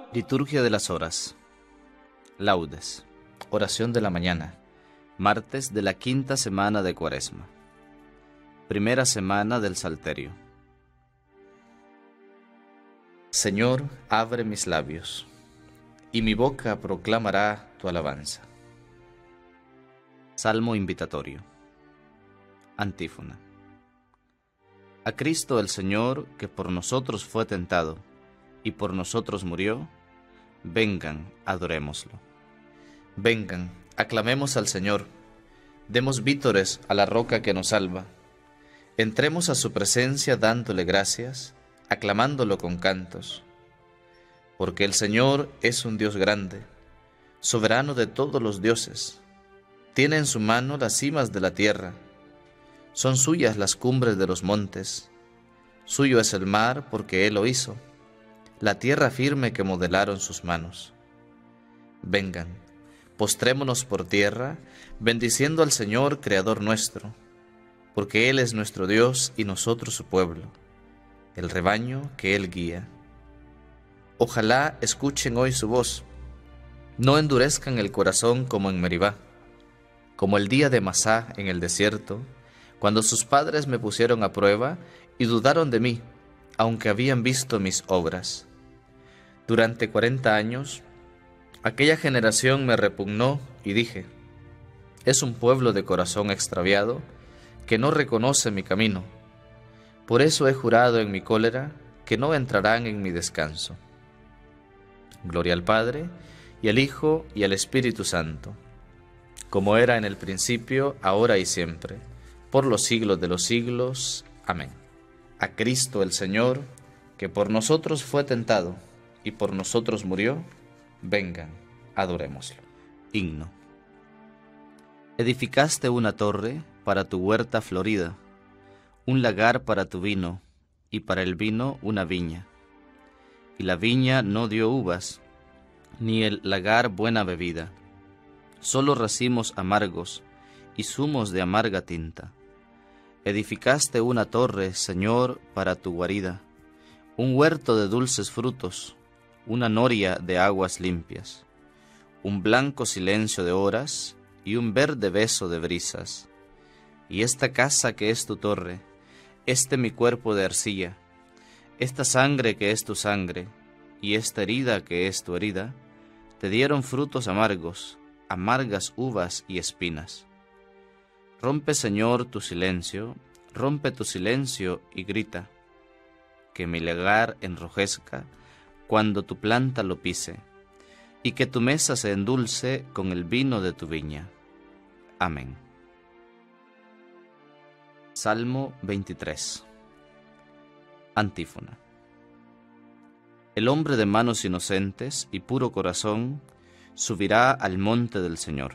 Liturgia de las Horas. Laudes. Oración de la mañana. Martes de la quinta semana de Cuaresma. Primera semana del Salterio. Señor, abre mis labios, y mi boca proclamará tu alabanza. Salmo invitatorio. Antífona. A Cristo el Señor, que por nosotros fue tentado, y por nosotros murió, vengan, adorémoslo. Vengan, aclamemos al Señor, demos vítores a la roca que nos salva. Entremos a su presencia dándole gracias, aclamándolo con cantos. Porque el Señor es un Dios grande, soberano de todos los dioses. Tiene en su mano las cimas de la tierra, son suyas las cumbres de los montes. Suyo es el mar porque Él lo hizo, la tierra firme que modelaron sus manos. Vengan, postrémonos por tierra, bendiciendo al Señor, Creador nuestro, porque Él es nuestro Dios y nosotros su pueblo, el rebaño que Él guía. Ojalá escuchen hoy su voz, no endurezcan el corazón como en Meribá, como el día de Masá en el desierto, cuando sus padres me pusieron a prueba y dudaron de mí, aunque habían visto mis obras. Durante 40 años, aquella generación me repugnó y dije, es un pueblo de corazón extraviado que no reconoce mi camino. Por eso he jurado en mi cólera que no entrarán en mi descanso. Gloria al Padre, y al Hijo, y al Espíritu Santo, como era en el principio, ahora y siempre, por los siglos de los siglos. Amén. A Cristo el Señor, que por nosotros fue tentado, y por nosotros murió, vengan, adorémoslo. Himno. Edificaste una torre para tu huerta florida, un lagar para tu vino, y para el vino una viña. Y la viña no dio uvas, ni el lagar buena bebida, solo racimos amargos y zumos de amarga tinta. Edificaste una torre, Señor, para tu guarida, un huerto de dulces frutos, una noria de aguas limpias, un blanco silencio de horas y un verde beso de brisas. Y esta casa que es tu torre, este mi cuerpo de arcilla, esta sangre que es tu sangre, y esta herida que es tu herida, te dieron frutos amargos, amargas uvas y espinas. Rompe, Señor, tu silencio, rompe tu silencio y grita, que mi lagar enrojezca cuando tu planta lo pise, y que tu mesa se endulce con el vino de tu viña. Amén. Salmo 23. Antífona. El hombre de manos inocentes y puro corazón subirá al monte del Señor.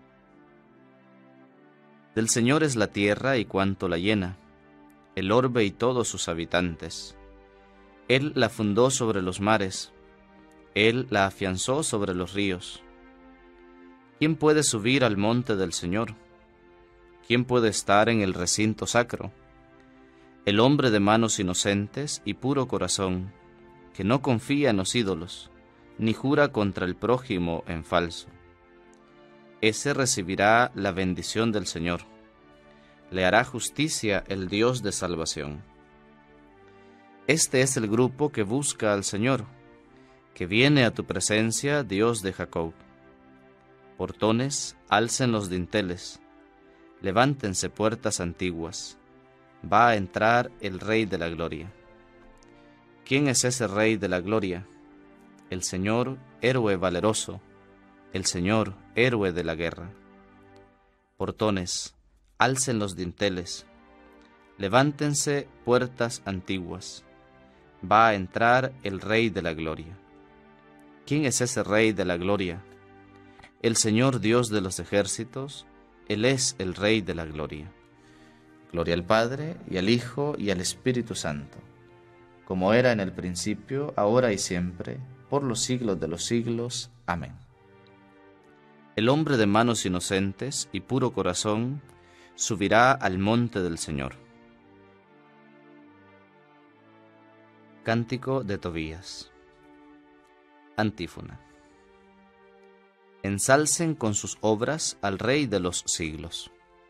Del Señor es la tierra y cuanto la llena, el orbe y todos sus habitantes. Él la fundó sobre los mares, Él la afianzó sobre los ríos. ¿Quién puede subir al monte del Señor? ¿Quién puede estar en el recinto sacro? El hombre de manos inocentes y puro corazón, que no confía en los ídolos, ni jura contra el prójimo en falso. Ese recibirá la bendición del Señor. Le hará justicia el Dios de salvación. Este es el grupo que busca al Señor, que viene a tu presencia, Dios de Jacob. Portones, alcen los dinteles, levántense puertas antiguas, va a entrar el Rey de la Gloria. ¿Quién es ese Rey de la Gloria? El Señor, héroe valeroso, el Señor, héroe de la guerra. Portones, alcen los dinteles, levántense puertas antiguas, va a entrar el Rey de la Gloria. ¿Quién es ese Rey de la Gloria? El Señor Dios de los ejércitos, Él es el Rey de la Gloria. Gloria al Padre, y al Hijo, y al Espíritu Santo, como era en el principio, ahora y siempre, por los siglos de los siglos. Amén. El hombre de manos inocentes y puro corazón subirá al monte del Señor. Cántico de Tobías. Antífona. Ensalcen con sus obras al Rey de los siglos.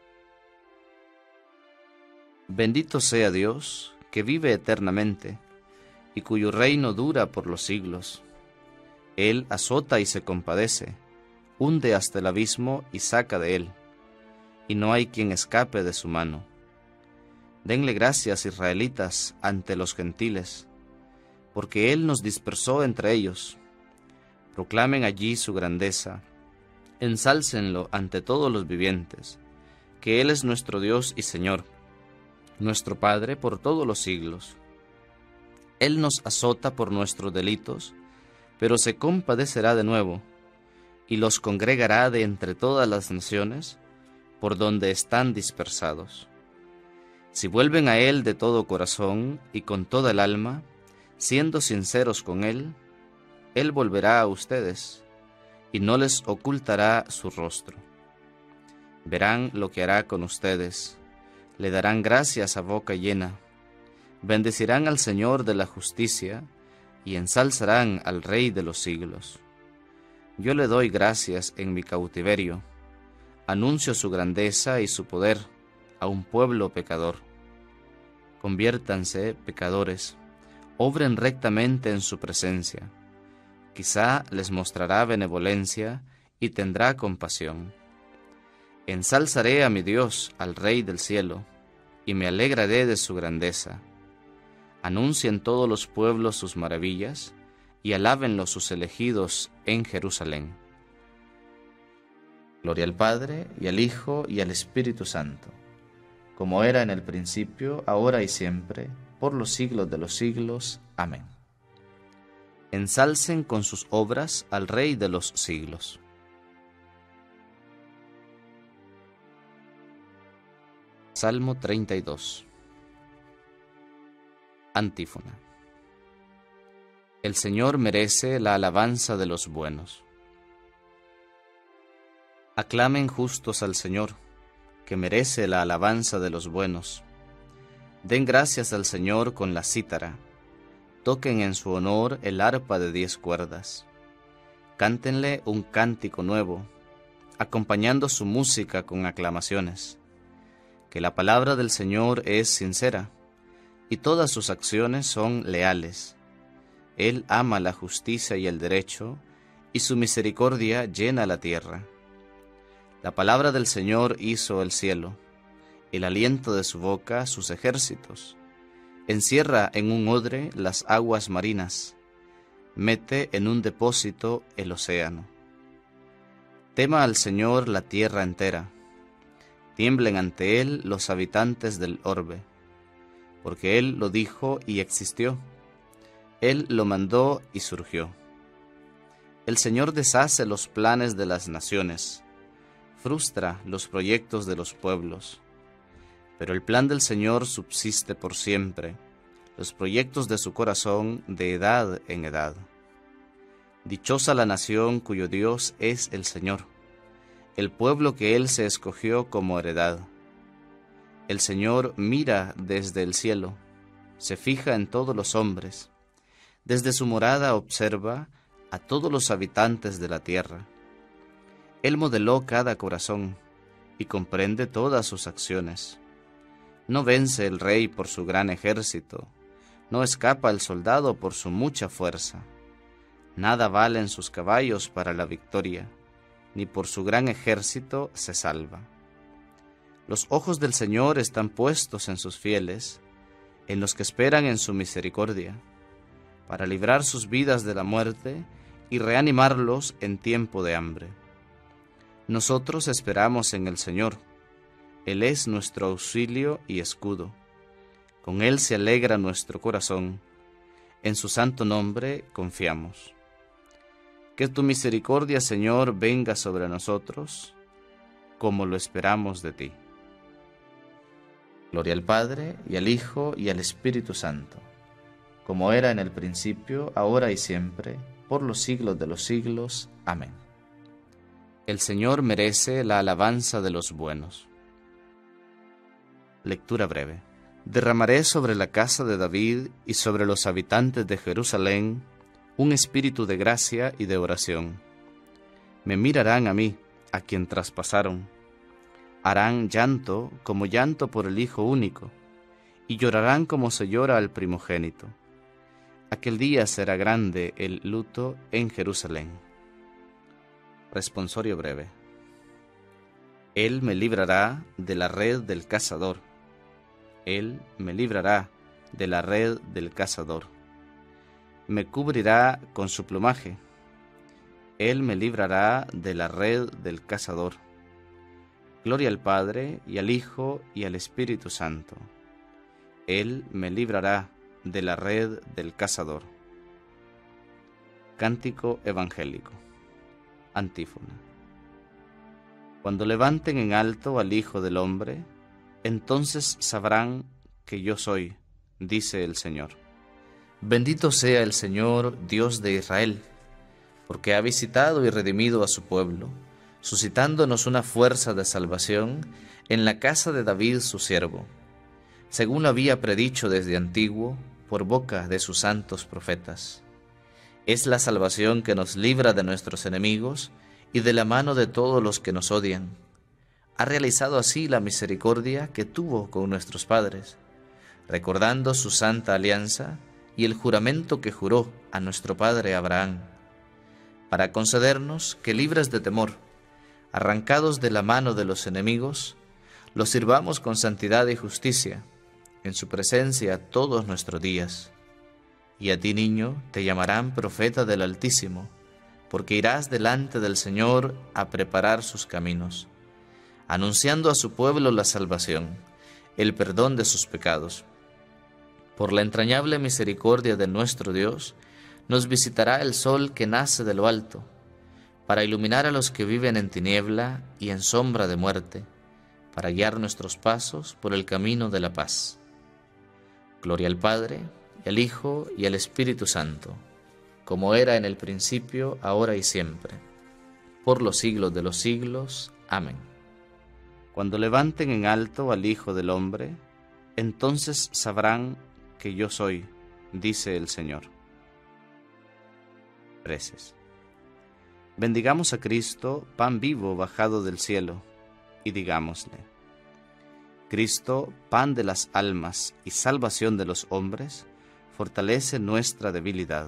Bendito sea Dios, que vive eternamente, y cuyo reino dura por los siglos. Él azota y se compadece, hunde hasta el abismo y saca de él, y no hay quien escape de su mano. Denle gracias, israelitas, ante los gentiles, porque Él nos dispersó entre ellos. Proclamen allí su grandeza, ensálcenlo ante todos los vivientes, que Él es nuestro Dios y Señor, nuestro Padre por todos los siglos. Él nos azota por nuestros delitos, pero se compadecerá de nuevo, y los congregará de entre todas las naciones, por donde están dispersados. Si vuelven a Él de todo corazón y con toda el alma, siendo sinceros con Él, Él volverá a ustedes, y no les ocultará su rostro. Verán lo que hará con ustedes, le darán gracias a boca llena, bendecirán al Señor de la justicia, y ensalzarán al Rey de los siglos. Yo le doy gracias en mi cautiverio, anuncio su grandeza y su poder a un pueblo pecador. Conviértanse, pecadores, obren rectamente en su presencia. Quizá les mostrará benevolencia y tendrá compasión. Ensalzaré a mi Dios, al Rey del cielo, y me alegraré de su grandeza. Anuncien todos los pueblos sus maravillas, y alábenlo sus elegidos en Jerusalén. Gloria al Padre, y al Hijo, y al Espíritu Santo, como era en el principio, ahora y siempre, por los siglos de los siglos. Amén. Ensalcen con sus obras al Rey de los siglos. Salmo 32. Antífona. El Señor merece la alabanza de los buenos. Aclamen justos al Señor, que merece la alabanza de los buenos. Den gracias al Señor con la cítara, toquen en su honor el arpa de 10 cuerdas. Cántenle un cántico nuevo, acompañando su música con aclamaciones. Que la palabra del Señor es sincera, y todas sus acciones son leales. Él ama la justicia y el derecho, y su misericordia llena la tierra. La palabra del Señor hizo el cielo, el aliento de su boca sus ejércitos. Encierra en un odre las aguas marinas, mete en un depósito el océano. Tema al Señor la tierra entera, tiemblen ante Él los habitantes del orbe, porque Él lo dijo y existió, Él lo mandó y surgió. El Señor deshace los planes de las naciones, frustra los proyectos de los pueblos. Pero el plan del Señor subsiste por siempre, los proyectos de su corazón de edad en edad. Dichosa la nación cuyo Dios es el Señor, el pueblo que Él se escogió como heredad. El Señor mira desde el cielo, se fija en todos los hombres, desde su morada observa a todos los habitantes de la tierra. Él modeló cada corazón y comprende todas sus acciones. No vence el rey por su gran ejército, no escapa el soldado por su mucha fuerza. Nada valen sus caballos para la victoria, ni por su gran ejército se salva. Los ojos del Señor están puestos en sus fieles, en los que esperan en su misericordia, para librar sus vidas de la muerte y reanimarlos en tiempo de hambre. Nosotros esperamos en el Señor. Él es nuestro auxilio y escudo. Con Él se alegra nuestro corazón. En su santo nombre confiamos. Que tu misericordia, Señor, venga sobre nosotros, como lo esperamos de ti. Gloria al Padre, y al Hijo, y al Espíritu Santo, como era en el principio, ahora y siempre, por los siglos de los siglos. Amén. El Señor merece la alabanza de los buenos. Lectura breve. Derramaré sobre la casa de David y sobre los habitantes de Jerusalén un espíritu de gracia y de oración. Me mirarán a mí, a quien traspasaron. Harán llanto como llanto por el Hijo único, y llorarán como se llora al primogénito. Aquel día será grande el luto en Jerusalén. Responsorio breve. Él me librará de la red del cazador. Él me librará de la red del cazador. Me cubrirá con su plumaje. Él me librará de la red del cazador. Gloria al Padre, y al Hijo, y al Espíritu Santo. Él me librará de la red del cazador. Cántico evangélico. Antífona. Cuando levanten en alto al Hijo del Hombre, entonces sabrán que yo soy, dice el Señor. Bendito sea el Señor, Dios de Israel, porque ha visitado y redimido a su pueblo, suscitándonos una fuerza de salvación en la casa de David su siervo, según lo había predicho desde antiguo por boca de sus santos profetas. Es la salvación que nos libra de nuestros enemigos y de la mano de todos los que nos odian. Ha realizado así la misericordia que tuvo con nuestros padres, recordando su santa alianza y el juramento que juró a nuestro padre Abraham, para concedernos que, libres de temor, arrancados de la mano de los enemigos, los sirvamos con santidad y justicia, en su presencia todos nuestros días. Y a ti, niño, te llamarán profeta del Altísimo, porque irás delante del Señor a preparar sus caminos, anunciando a su pueblo la salvación, el perdón de sus pecados. Por la entrañable misericordia de nuestro Dios, nos visitará el sol que nace de lo alto, para iluminar a los que viven en tiniebla y en sombra de muerte, para guiar nuestros pasos por el camino de la paz. Gloria al Padre, y al Hijo, y al Espíritu Santo, como era en el principio, ahora y siempre, por los siglos de los siglos. Amén. Cuando levanten en alto al Hijo del Hombre, entonces sabrán que yo soy, dice el Señor. Preces. Bendigamos a Cristo, pan vivo bajado del cielo, y digámosle: Cristo, pan de las almas y salvación de los hombres, fortalece nuestra debilidad.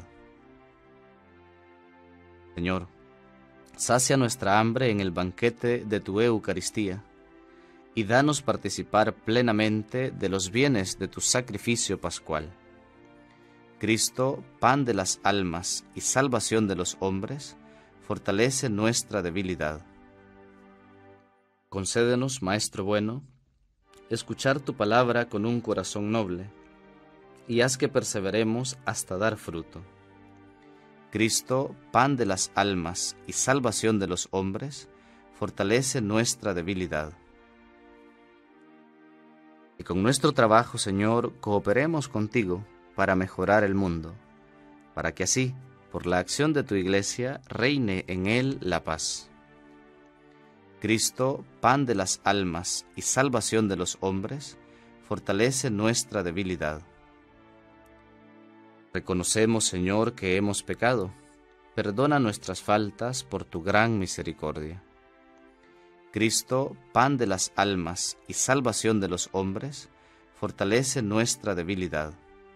Señor, sacia nuestra hambre en el banquete de tu Eucaristía, y danos participar plenamente de los bienes de tu sacrificio pascual. Cristo, pan de las almas y salvación de los hombres, fortalece nuestra debilidad. Concédenos, Maestro bueno, escuchar tu palabra con un corazón noble, y haz que perseveremos hasta dar fruto. Cristo, pan de las almas y salvación de los hombres, fortalece nuestra debilidad. Y con nuestro trabajo, Señor, cooperemos contigo para mejorar el mundo, para que así, por la acción de tu Iglesia, reine en él la paz. Cristo, pan de las almas y salvación de los hombres, fortalece nuestra debilidad. Reconocemos, Señor, que hemos pecado. Perdona nuestras faltas por tu gran misericordia. Cristo, pan de las almas y salvación de los hombres, fortalece nuestra debilidad.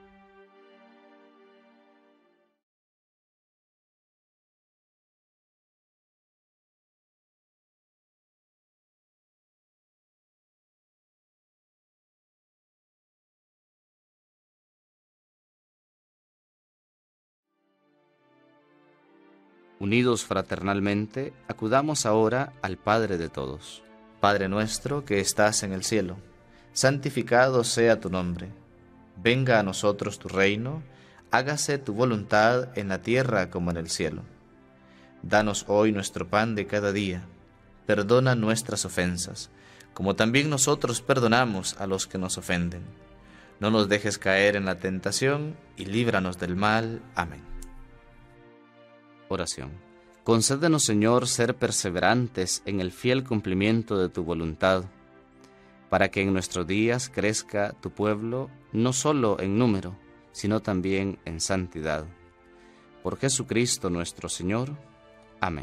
Unidos fraternalmente, acudamos ahora al Padre de todos. Padre nuestro que estás en el cielo, santificado sea tu nombre. Venga a nosotros tu reino, hágase tu voluntad en la tierra como en el cielo. Danos hoy nuestro pan de cada día. Perdona nuestras ofensas, como también nosotros perdonamos a los que nos ofenden. No nos dejes caer en la tentación y líbranos del mal. Amén. Oración. Concédenos, Señor, ser perseverantes en el fiel cumplimiento de tu voluntad, para que en nuestros días crezca tu pueblo no solo en número, sino también en santidad. Por Jesucristo nuestro Señor. Amén.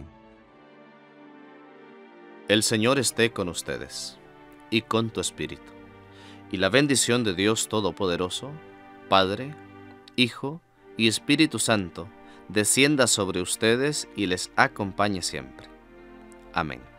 El Señor esté con ustedes y con tu espíritu. Y la bendición de Dios Todopoderoso, Padre, Hijo y Espíritu Santo, descienda sobre ustedes y les acompañe siempre. Amén.